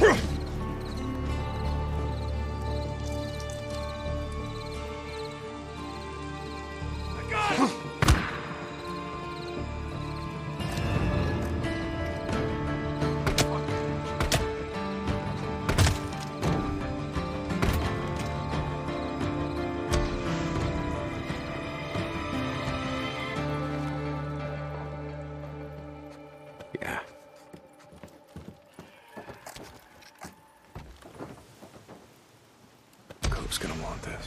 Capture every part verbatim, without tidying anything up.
Yeah. Cope's gonna want this.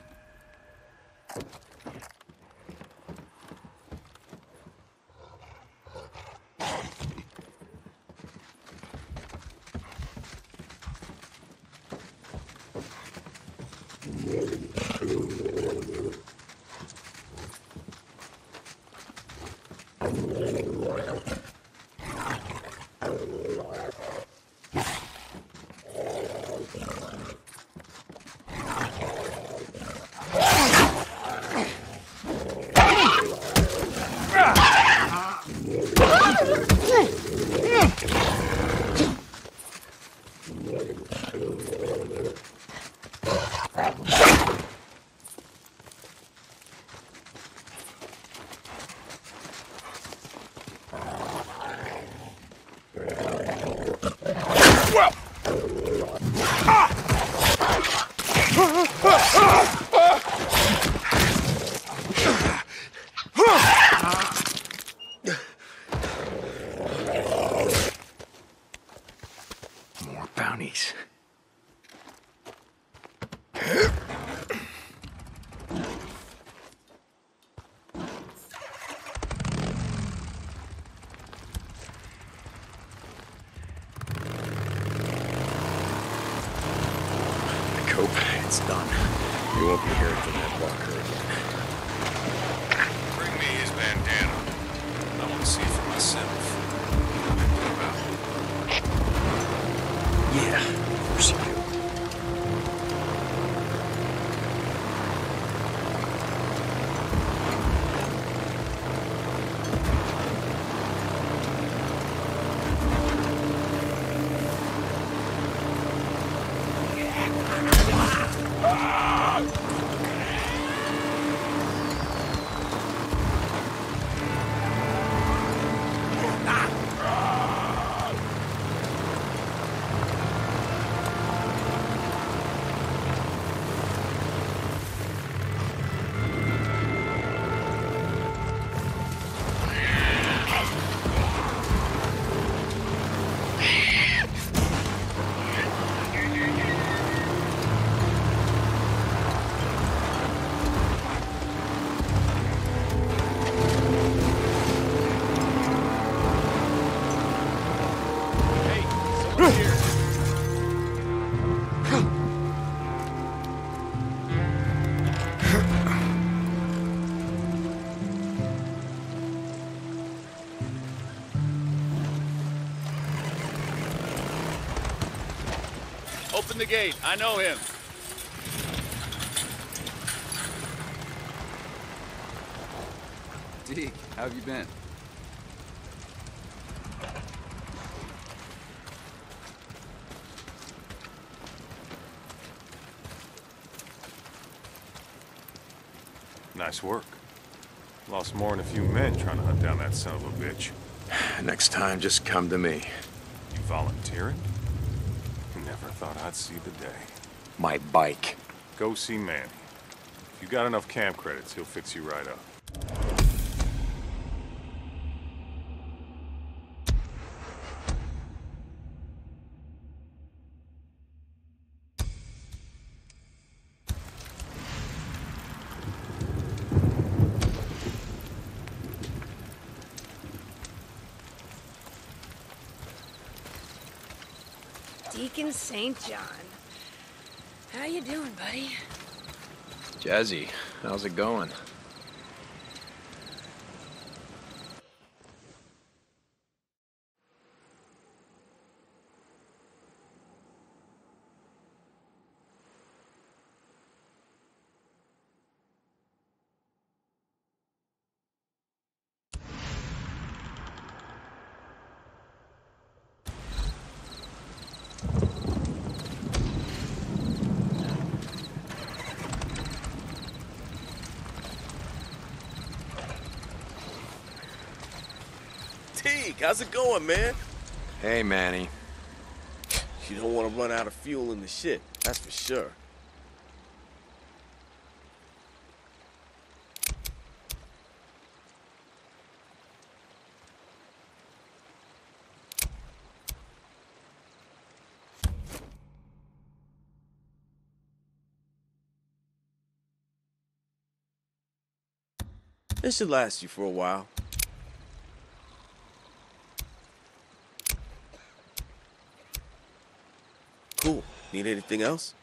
More bounties. Cope, it's done. You won't be hearing from that walker again. Bring me his bandana. I want to see for myself. Yeah, of course you do. Open the gate. I know him. Deke, how have you been? Nice work. Lost more than a few men trying to hunt down that son of a bitch. Next time, just come to me. You volunteering? Never thought I'd see the day. My bike. Go see Manny. If you got enough camp credits, he'll fix you right up. Deacon Saint John. How you doing, buddy? Jazzy, how's it going? Deke, how's it going, man? Hey, Manny. You don't want to run out of fuel in the shit, that's for sure. This should last you for a while. Cool. Need anything else?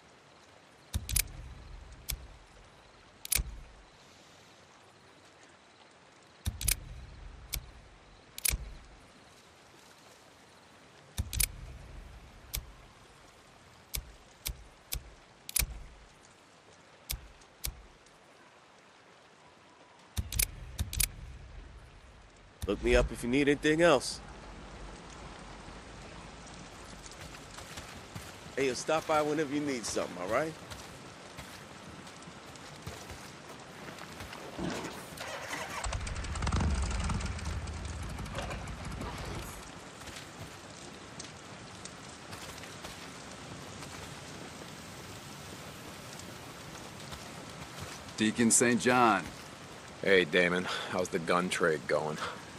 Look me up if you need anything else. Hey, you'll stop by whenever you need something, all right? Deacon Saint John. Hey, Damon. How's the gun trade going?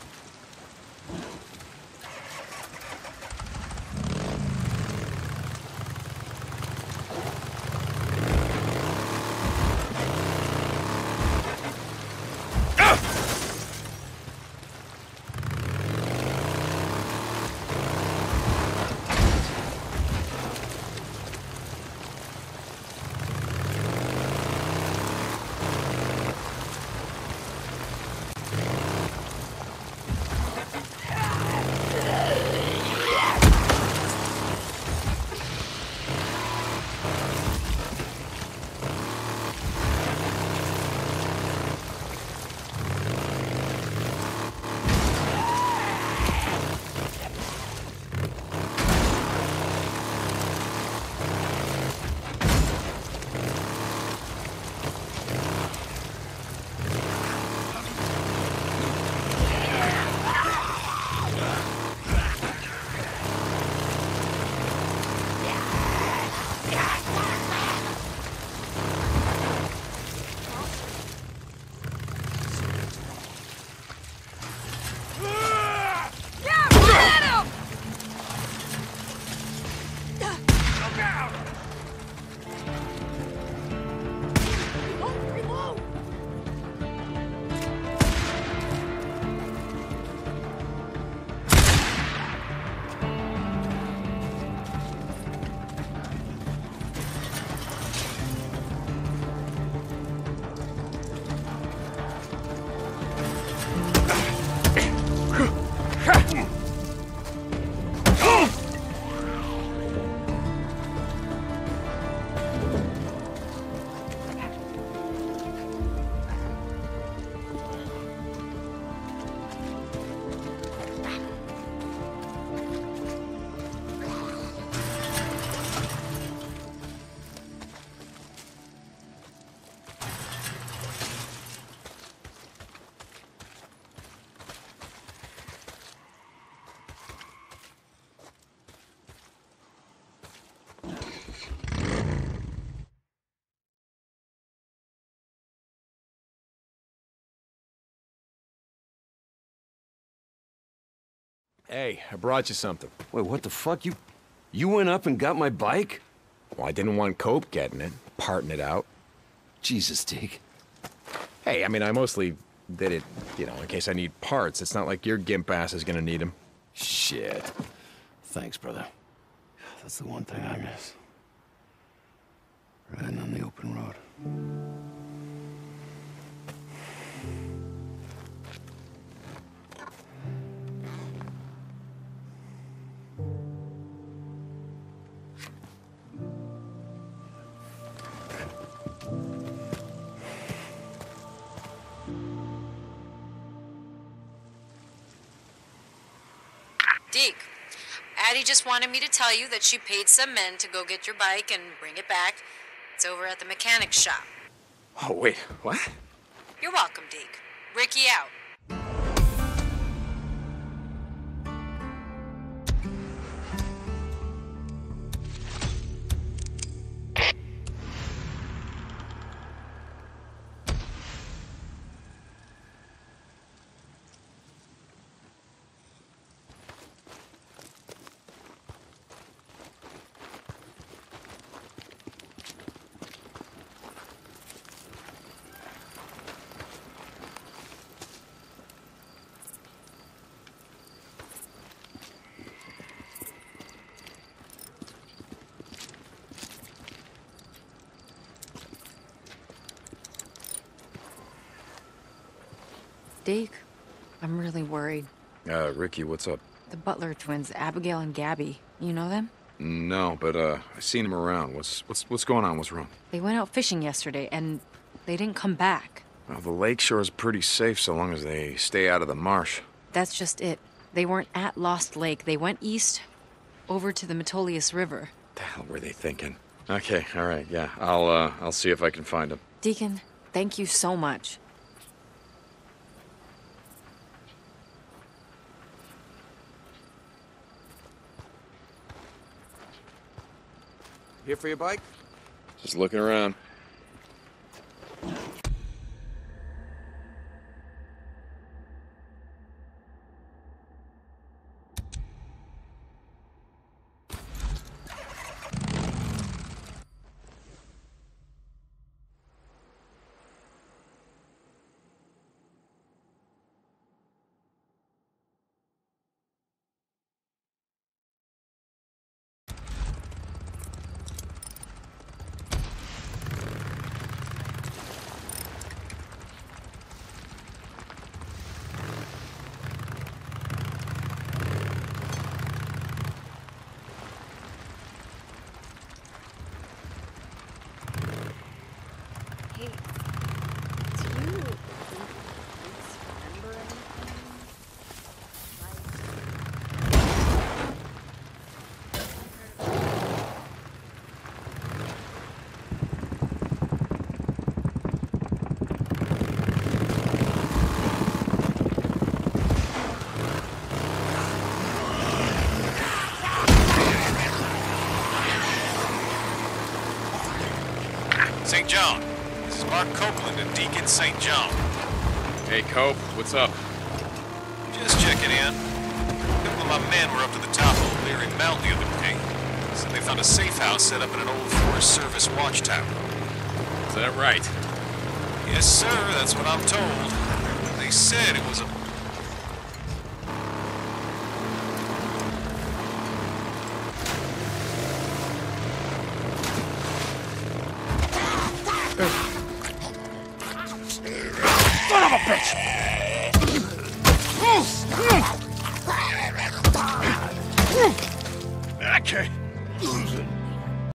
Hey, I brought you something. Wait, what the fuck? You you went up and got my bike? Well, I didn't want Cope getting it, parting it out. Jesus, Deke. Hey, I mean, I mostly did it, you know, in case I need parts. It's not like your gimp ass is gonna need them. Shit. Thanks, brother. That's the one thing I miss. Riding on the open road. Deke, Addie just wanted me to tell you that she paid some men to go get your bike and bring it back. It's over at the mechanic's shop. Oh, wait, what? You're welcome, Deke. Ricky out. Deke, I'm really worried. Uh, Ricky, what's up? The Butler twins, Abigail and Gabby. You know them? No, but, uh, I've seen him around. What's, what's, what's going on? What's wrong? They went out fishing yesterday, and they didn't come back. Well, the lakeshore is pretty safe so long as they stay out of the marsh. That's just it. They weren't at Lost Lake. They went east, over to the Metolius River. What the hell were they thinking? Okay, all right, yeah. I'll, uh, I'll see if I can find them. Deacon, thank you so much. Here for your bike? Just looking around. Hey, do you think police remember anything? Saint John. This is Mark Copeland and Deacon Saint John. Hey, Cope, what's up? Just checking in. A couple of my men were up to the top of O'Leary Mountain the other day. Said they found a safe house set up in an old Forest Service watchtower. Is that right? Yes, sir, that's what I'm told. They said it was a... Son of a bitch! Okay.